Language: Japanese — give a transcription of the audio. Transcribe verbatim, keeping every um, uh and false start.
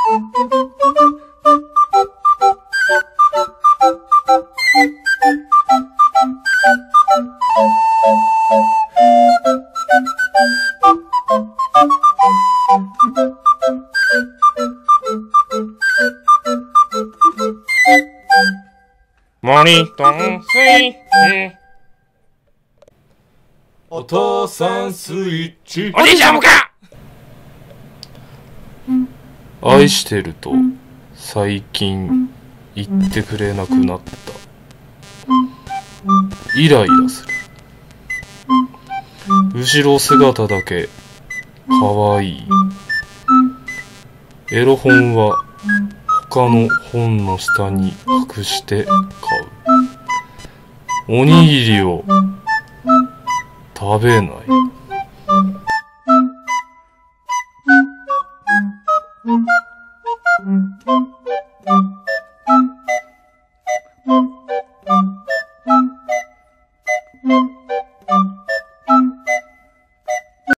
森と水お父さんスイッチお兄ちゃんもか愛してると最近言ってくれなくなった。イライラする。後ろ姿だけかわいい。エロ本は他の本の下に隠して買う。おにぎりを食べない。 うん。